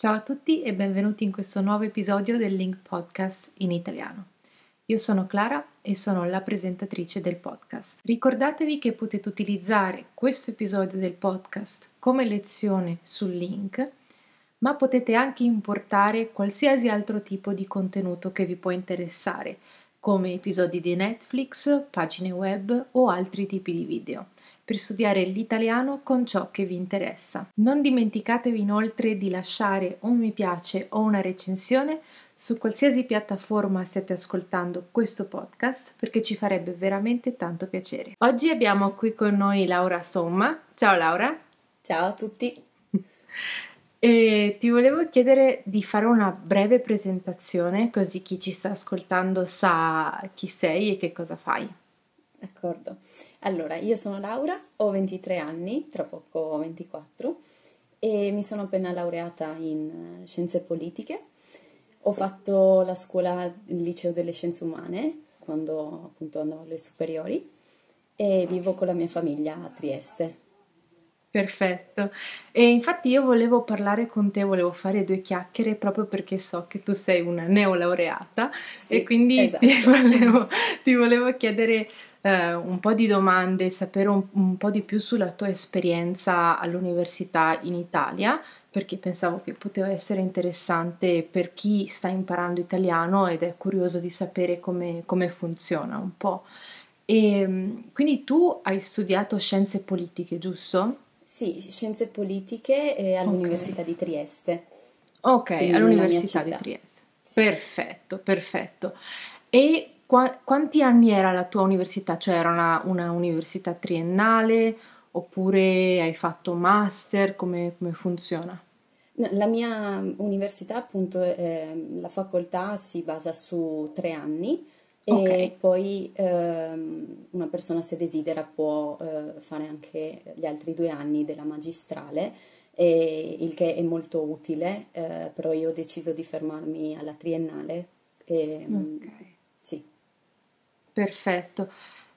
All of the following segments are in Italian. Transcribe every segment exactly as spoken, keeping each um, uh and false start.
Ciao a tutti e benvenuti in questo nuovo episodio del LingQ Podcast in italiano. Io sono Clara e sono la presentatrice del podcast. Ricordatevi che potete utilizzare questo episodio del podcast come lezione sul link, ma potete anche importare qualsiasi altro tipo di contenuto che vi può interessare, come episodi di Netflix, pagine web o altri tipi di video, per studiare l'italiano con ciò che vi interessa. Non dimenticatevi inoltre di lasciare un mi piace o una recensione su qualsiasi piattaforma stiate ascoltando questo podcast, perché ci farebbe veramente tanto piacere. Oggi abbiamo qui con noi Laura Somma. Ciao Laura. Ciao a tutti. E ti volevo chiedere di fare una breve presentazione, così chi ci sta ascoltando sa chi sei e che cosa fai. D'accordo. Allora, io sono Laura, ho ventitré anni, tra poco ho ventiquattro, e mi sono appena laureata in scienze politiche. Ho fatto la scuola, il liceo delle scienze umane, quando appunto andavo alle superiori, e vivo con la mia famiglia a Trieste. Perfetto. E infatti io volevo parlare con te, volevo fare due chiacchiere proprio perché so che tu sei una neolaureata Sì, e quindi esatto. ti volevo, ti volevo chiedere eh, un po' di domande, sapere un, un po' di più sulla tua esperienza all'università in Italia, perché pensavo che poteva essere interessante per chi sta imparando italiano ed è curioso di sapere come, come funziona un po'. E quindi tu hai studiato scienze politiche, giusto? Sì, scienze politiche eh, all'Università Ok, di Trieste, ok, quindi nella mia all'Università di città. Trieste. Sì. Perfetto, perfetto. E qua- quanti anni era la tua università? Cioè era una, una università triennale oppure hai fatto master? Come, come funziona? No, la mia università, appunto, eh, la facoltà si basa su tre anni Ok, e poi ehm, una persona, se desidera, può eh, fare anche gli altri due anni della magistrale, e il che è molto utile, eh, però io ho deciso di fermarmi alla triennale. E, mm, ok, sì, perfetto.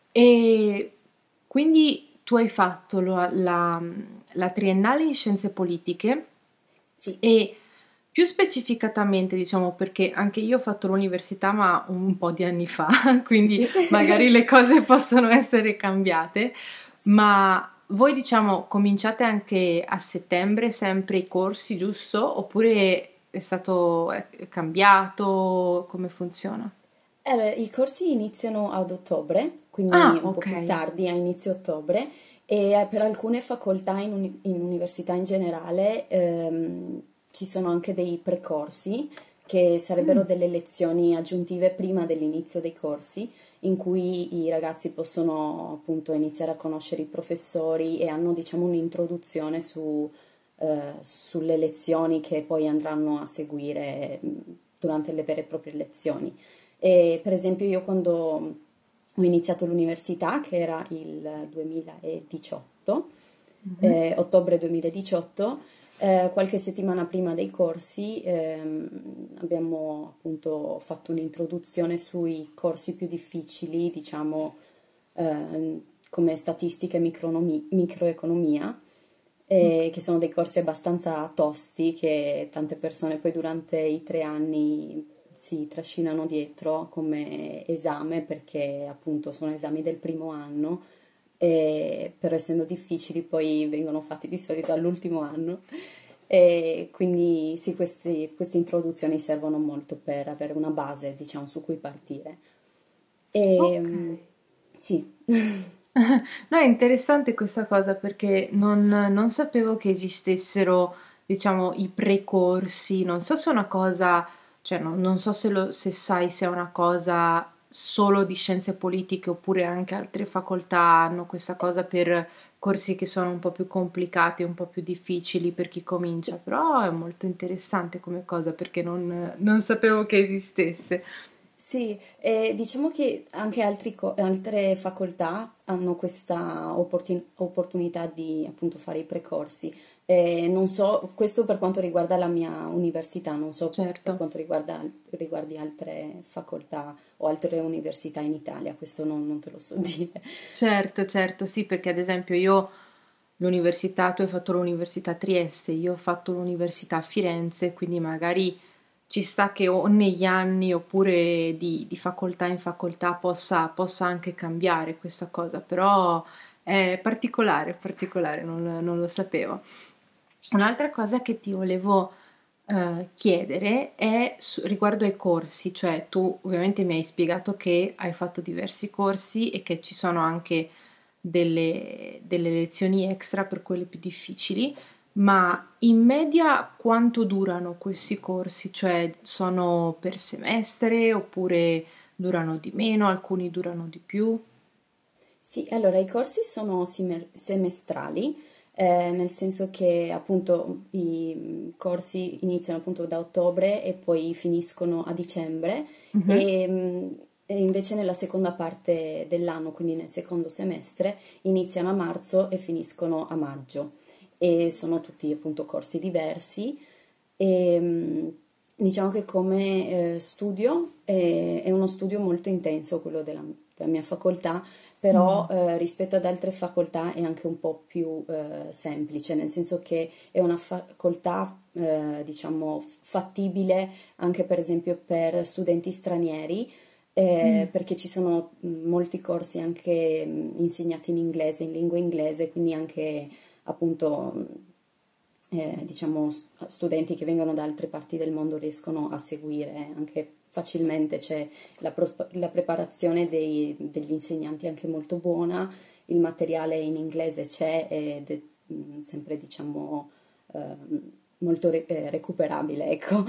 E quindi tu hai fatto lo- la, la triennale in scienze politiche. sì, E più specificatamente, diciamo, perché anche io ho fatto l'università, ma un po' di anni fa, quindi sì. magari le cose possono essere cambiate, ma voi, diciamo, cominciate anche a settembre sempre i corsi, giusto? Oppure è stato è cambiato? Come funziona? Allora, i corsi iniziano ad ottobre, quindi Ah, un po' ok. più tardi, a inizio ottobre, e eh, per alcune facoltà in, uni- in università in generale ehm, ci sono anche dei precorsi, che sarebbero Mm, delle lezioni aggiuntive prima dell'inizio dei corsi, in cui i ragazzi possono appunto iniziare a conoscere i professori e hanno, diciamo, un'introduzione su, eh, sulle lezioni che poi andranno a seguire mh, durante le vere e proprie lezioni. E, per esempio, io quando ho iniziato l'università, che era il duemiladiciotto, mhm. eh, ottobre duemiladiciotto, eh, qualche settimana prima dei corsi ehm, abbiamo appunto fatto un'introduzione sui corsi più difficili, diciamo, ehm, come statistica e micronomi- microeconomia, eh, che sono dei corsi abbastanza tosti che tante persone poi durante i tre anni si trascinano dietro come esame, perché appunto sono esami del primo anno, e, però essendo difficili poi vengono fatti di solito all'ultimo anno. E quindi sì, questi- queste introduzioni servono molto per avere una base, diciamo, su cui partire. E Ok. mm, sì. No, è interessante questa cosa perché non, non sapevo che esistessero, diciamo, i precorsi. Non so se è una cosa, cioè non, non so se, lo- se sai se è una cosa solo di scienze politiche oppure anche altre facoltà hanno questa cosa per corsi che sono un po' più complicati, un po' più difficili per chi comincia, però è molto interessante come cosa perché non, non sapevo che esistesse. Sì, e diciamo che anche altri co- altre facoltà hanno questa opportun- opportunità di appunto fare i precorsi. Eh, non so, questo per quanto riguarda la mia università, non so per Certo. quanto riguarda, riguardi altre facoltà o altre università in Italia, questo non, non te lo so dire. Certo, certo, sì, perché ad esempio io l'università, tu hai fatto l'università a Trieste, io ho fatto l'università a Firenze, quindi magari ci sta che o negli anni oppure di, di facoltà in facoltà possa, possa anche cambiare questa cosa, però è particolare, particolare, non, non lo sapevo. Un'altra cosa che ti volevo eh, chiedere è su- riguardo ai corsi, cioè tu ovviamente mi hai spiegato che hai fatto diversi corsi e che ci sono anche delle, delle lezioni extra per quelle più difficili, Sì. ma in media quanto durano questi corsi? Cioè sono per semestre oppure durano di meno, alcuni durano di più? Sì, allora i corsi sono simer- semestrali, eh, nel senso che appunto i mm, corsi iniziano appunto da ottobre e poi finiscono a dicembre Mhm. e, mm, e invece nella seconda parte dell'anno, quindi nel secondo semestre, iniziano a marzo e finiscono a maggio e sono tutti appunto corsi diversi e mm, diciamo che come eh, studio è, è uno studio molto intenso quello della della mia facoltà, però Mm. eh, rispetto ad altre facoltà è anche un po' più eh, semplice, nel senso che è una facoltà, eh, diciamo, fattibile anche per esempio per studenti stranieri, eh, Mm. perché ci sono mh, molti corsi anche mh, insegnati in inglese, in lingua inglese, quindi anche appunto, mh, eh, diciamo, st- studenti che vengono da altre parti del mondo riescono a seguire anche facilmente, c'è la, pro- la preparazione dei- degli insegnanti è anche molto buona, il materiale in inglese c'è ed è mm, sempre, diciamo, ehm, molto re- eh, recuperabile, ecco,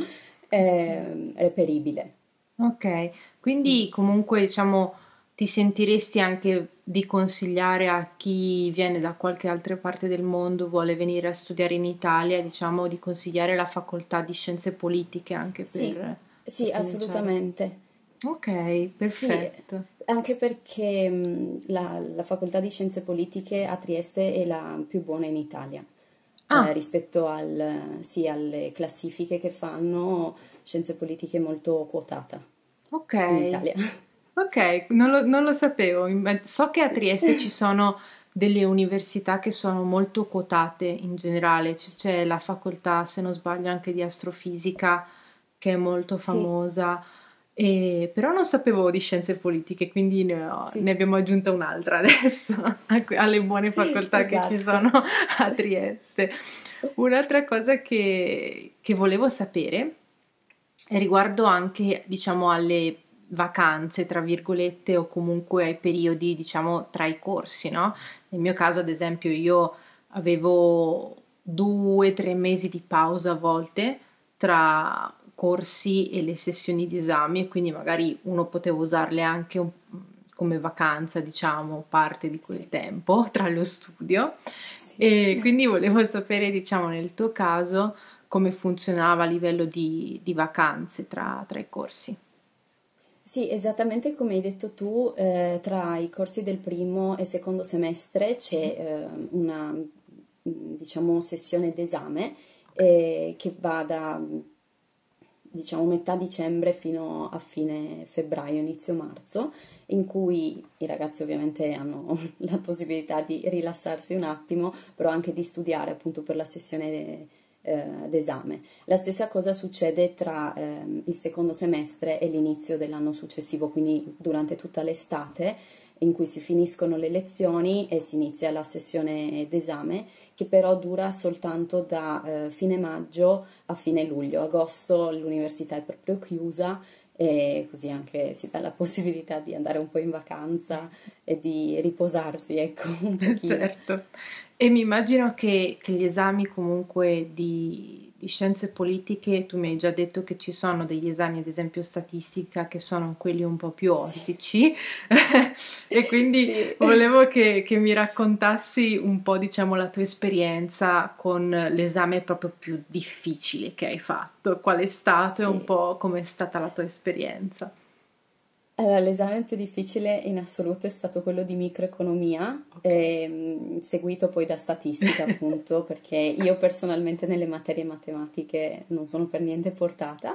ehm, reperibile. Ok, Mm, quindi sì. comunque diciamo ti sentiresti anche di consigliare a chi viene da qualche altra parte del mondo, vuole venire a studiare in Italia, diciamo di consigliare la facoltà di scienze politiche anche Sì, per, sì, per cominciare. assolutamente. Ok, Sì, perfetto. anche perché mh, la, la facoltà di scienze politiche a Trieste è la più buona in Italia, eh, Ah, rispetto al, sì, alle classifiche che fanno, scienze politiche è molto quotata ok, in Italia. ok, non lo, non lo sapevo. Imma- So che a Sì, Trieste ci sono delle università che sono molto quotate in generale, C- sì, c'è la facoltà, se non sbaglio, anche di astrofisica che è molto sì, famosa, e- però non sapevo di scienze politiche, quindi ne, ho- ne sì, abbiamo aggiunta un'altra adesso a que- alle buone facoltà che ci sono esatto. a Trieste. Un'altra cosa che, che volevo sapere riguardo anche, diciamo, alle vacanze, tra virgolette, o comunque ai periodi, diciamo, tra i corsi, no? Nel mio caso, ad esempio, io avevo due, tre mesi di pausa a volte tra corsi e le sessioni di esami e quindi magari uno poteva usarle anche un- come vacanza, diciamo, parte di quel Sì, tempo tra lo studio. sì. E quindi volevo sapere, diciamo, nel tuo caso come funzionava a livello di, di vacanze tra, tra i corsi. Sì, esattamente come hai detto tu, eh, tra i corsi del primo e secondo semestre c'è eh, una, mm, diciamo, sessione d'esame eh, che va da, diciamo, metà dicembre fino a fine febbraio, inizio marzo, in cui i ragazzi ovviamente hanno la possibilità di rilassarsi un attimo, però anche di studiare appunto per la sessione eh, d'esame. La stessa cosa succede tra ehm, il secondo semestre e l'inizio dell'anno successivo, quindi durante tutta l'estate in cui si finiscono le lezioni e si inizia la sessione d'esame, che però dura soltanto da eh, fine maggio a fine luglio. Agosto l'università è proprio chiusa e così anche si dà la possibilità di andare un po' in vacanza e di riposarsi, ecco, un pochino. Certo. E mi immagino che, che gli esami comunque di, di scienze politiche, tu mi hai già detto che ci sono degli esami, ad esempio statistica, che sono quelli un po' più Sì, ostici, e quindi sì. volevo che, che mi raccontassi un po', diciamo, la tua esperienza con l'esame proprio più difficile che hai fatto, qual è stato e un Sì. po' com'è stata la tua esperienza. Allora, l'esame più difficile in assoluto è stato quello di microeconomia, Ok. ehm, seguito poi da statistica, appunto, perché io personalmente nelle materie matematiche non sono per niente portata.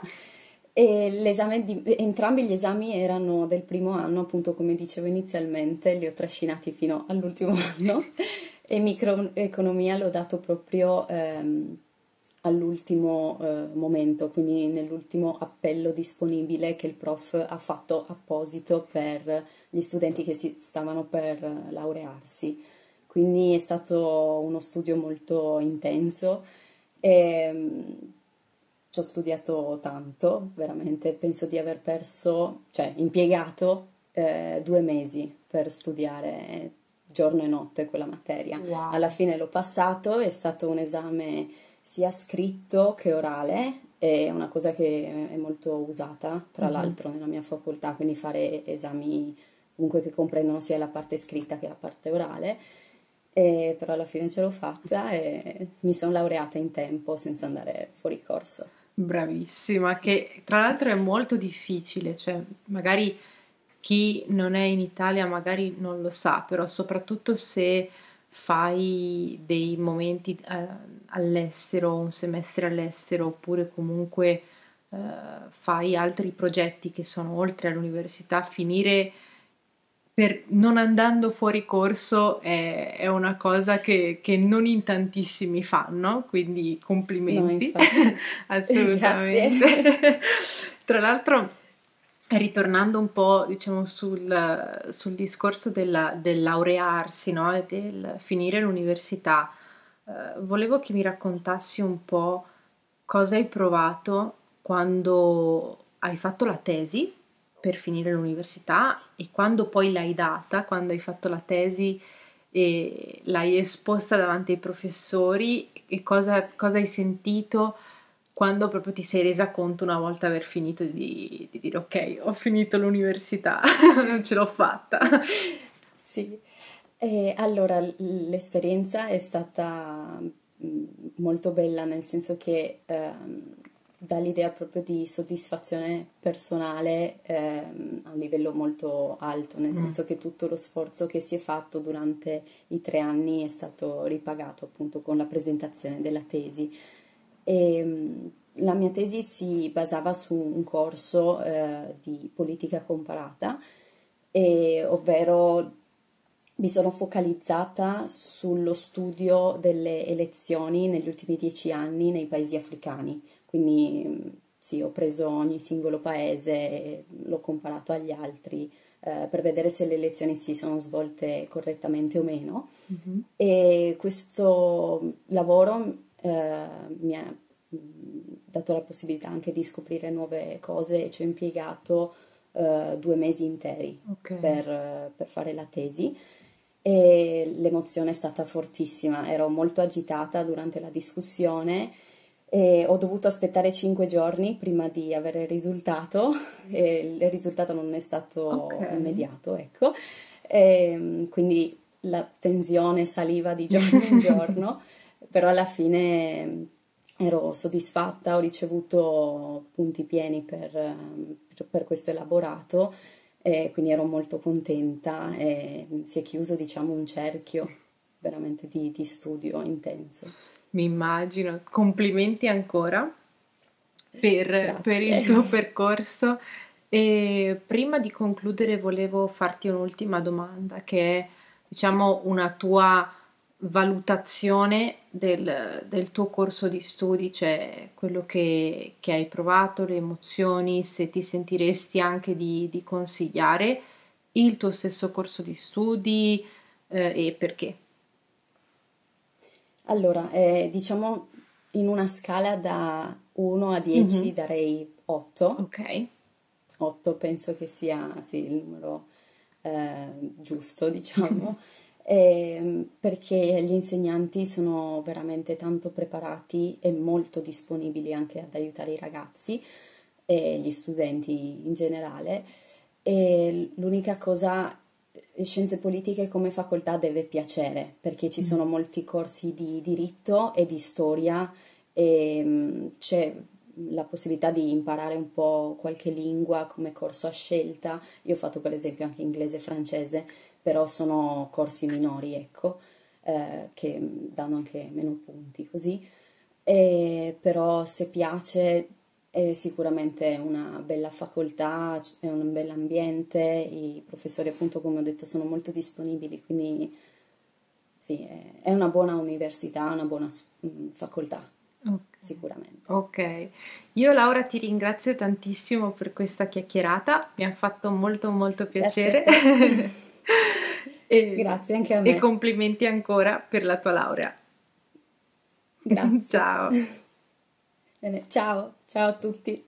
E l'esame di, entrambi gli esami erano del primo anno, appunto, come dicevo inizialmente, li ho trascinati fino all'ultimo anno. E microeconomia l'ho dato proprio ehm, all'ultimo eh, momento, quindi nell'ultimo appello disponibile che il prof ha fatto apposito per gli studenti che si stavano per laurearsi. Quindi è stato uno studio molto intenso e mm, ci ho studiato tanto, veramente penso di aver perso, cioè impiegato eh, due mesi per studiare giorno e notte quella materia. Alla Wow. fine l'ho passato, è stato un esame sia scritto che orale, è una cosa che è molto usata, tra Mhm. l'altro, nella mia facoltà, quindi fare esami comunque che comprendono sia la parte scritta che la parte orale, e però alla fine ce l'ho fatta e mi sono laureata in tempo senza andare fuori corso. Bravissima, Sì. che tra l'altro è molto difficile, cioè magari chi non è in Italia magari non lo sa, però soprattutto se fai dei momenti eh, all'estero, un semestre all'estero, oppure comunque eh, fai altri progetti che sono oltre all'università, finire per non andando fuori corso è, è una cosa che, che non in tantissimi fanno, quindi No, complimenti, infatti, assolutamente. grazie. Tra l'altro, ritornando un po', diciamo, sul, sul discorso della- del laurearsi, no? E del finire l'università, eh, volevo che mi raccontassi un po' cosa hai provato quando hai fatto la tesi per finire l'università Sì. e quando poi l'hai data, quando hai fatto la tesi e l'hai esposta davanti ai professori e cosa, Sì. cosa hai sentito quando proprio ti sei resa conto una volta aver finito di, di dire ok, ho finito l'università, non ce l'ho fatta. Sì, e allora l- l'esperienza è stata mm, molto bella, nel senso che ehm, dà l'idea proprio di soddisfazione personale ehm, a un livello molto alto, nel Mm, senso che tutto lo sforzo che si è fatto durante i tre anni è stato ripagato appunto con la presentazione della tesi. E, mm, la mia tesi si basava su un corso eh, di politica comparata, e- ovvero mi sono focalizzata sullo studio delle elezioni negli ultimi dieci anni nei paesi africani. Quindi mm, sì, ho preso ogni singolo paese e l'ho comparato agli altri eh, per vedere se le elezioni si sono svolte correttamente o meno. mhm. E questo lavoro eh, mi ha mh, dato la possibilità anche di scoprire nuove cose e ci ho impiegato eh, due mesi interi Ok. per, eh, per fare la tesi e l'emozione è stata fortissima, ero molto agitata durante la discussione e ho dovuto aspettare cinque giorni prima di avere il risultato e il risultato non è Ok. stato immediato, ecco. E, quindi la tensione saliva di giorno in giorno, però alla fine ero soddisfatta, ho ricevuto punti pieni per, per- per questo elaborato e quindi ero molto contenta e si è chiuso, diciamo, un cerchio veramente di, di studio intenso. Mi immagino. Complimenti ancora per, per il Grazie. tuo percorso. E prima di concludere volevo farti un'ultima domanda, che è, Sì. diciamo, una tua valutazione del, del tuo corso di studi, cioè quello che, che hai provato, le emozioni, se ti sentiresti anche di, di consigliare il tuo stesso corso di studi, eh, e perché. Allora, eh, diciamo in una scala da uno a dieci Mhm. darei otto. Ok. otto penso che sia sì, il numero eh, giusto, diciamo, ehm, perché gli insegnanti sono veramente tanto preparati e molto disponibili anche ad aiutare i ragazzi e gli studenti in generale. E l'unica cosa, eh, scienze politiche come facoltà deve piacere, perché ci Mm. sono molti corsi di diritto e di storia e mm, c'è la possibilità di imparare un po' qualche lingua come corso a scelta. Io ho fatto per esempio anche inglese e francese, però sono corsi minori, ecco, eh, che danno anche meno punti così. E però se piace è sicuramente una bella facoltà, c- è un bell'ambiente, i professori appunto come ho detto sono molto disponibili, quindi sì, è, è una buona università, una buona s- mm, facoltà, Ok. sicuramente. Ok, io Laura ti ringrazio tantissimo per questa chiacchierata, mi ha fatto molto molto Grazie a piacere te. e, Grazie anche a e me. complimenti ancora per la tua laurea. Grazie. Ciao. Bene, ciao, ciao a tutti.